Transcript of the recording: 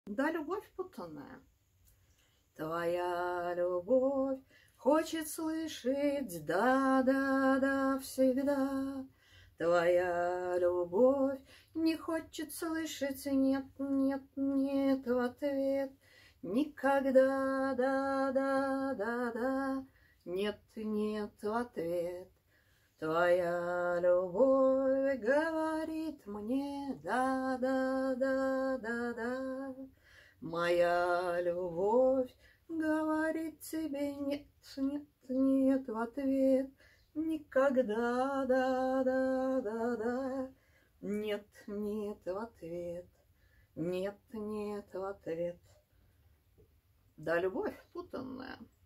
Да, любовь путанная. Твоя любовь хочет слышать да, да, да всегда. Твоя любовь не хочет слышать нет, нет, нет в ответ. Никогда, да, да, да, да, нет, нет в ответ. Твоя любовь говорит мне да, да, да, да, да. Моя любовь говорит тебе нет, нет, нет в ответ. Никогда, да, да, да, да. Нет, нет в ответ. Нет, нет в ответ. Да, любовь путанная.